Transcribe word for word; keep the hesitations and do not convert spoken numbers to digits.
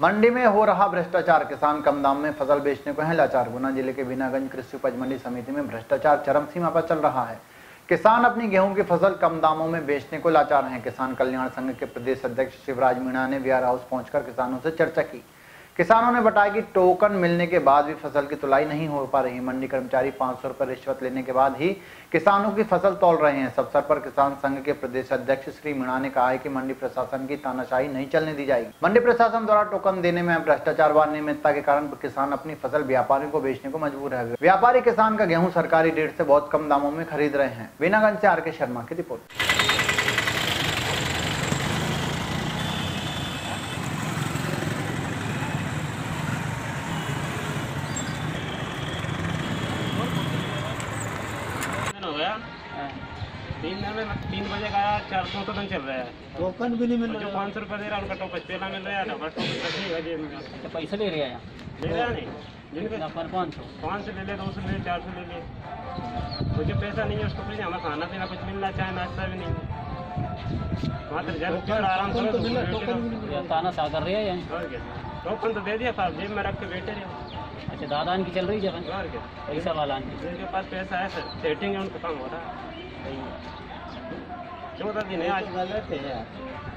मंडी में हो रहा भ्रष्टाचार, किसान कम दाम में फसल बेचने को हैं लाचार। गुना जिले के बीनागंज कृषि उपज मंडी समिति में भ्रष्टाचार चरम सीमा पर चल रहा है। किसान अपनी गेहूं की फसल कम दामों में बेचने को लाचार हैं। किसान कल्याण संघ के प्रदेश अध्यक्ष शिवराज मीणा ने वेयर हाउस पहुंचकर किसानों से चर्चा की। किसानों ने बताया कि टोकन मिलने के बाद भी फसल की तुलाई नहीं हो पा रही। मंडी कर्मचारी पाँच सौ रुपये रिश्वत लेने के बाद ही किसानों की फसल तौल रहे हैं। इस अवसर पर किसान संघ के प्रदेश अध्यक्ष श्री मीणा ने कहा है कि मंडी प्रशासन की तानाशाही नहीं चलने दी जाएगी। मंडी प्रशासन द्वारा टोकन देने में भ्रष्टाचार व अनियमितता के कारण किसान अपनी फसल व्यापारियों को बेचने को मजबूर है। व्यापारी किसान का गेहूँ सरकारी रेट से बहुत कम दामों में खरीद रहे हैं। बीनागंज से आर के शर्मा की रिपोर्ट। हो गया तीन दिन में तीन बजे का आया, चार सौ तो दिन चल रहा है। टोकन भी नहीं मिल रहा। जो पाँच सौ रुपये दे रहा है उनका टोकन पहला मिल रहा है, डबल टोकन पैसे ले रहा है ले रहा नहीं जिनके पाँच सौ पाँच सौ ले ले, दो सौ ले ले, चार सौ ले ले। मुझे पैसा नहीं है उसको कुछ नहीं, हमें खाना पीना कुछ मिलना चाहे, नाश्ता भी नहीं मात्र जब आराम से ताना सा कर रही है। टोकन तो दे दिया साहब, जेब में रख के बैठे रहे। अच्छा, दादा की चल रही है पैसा वाला जिनके पास पैसा है सेटिंग है उनका काम हो रहा है। चौदह दिन है आज।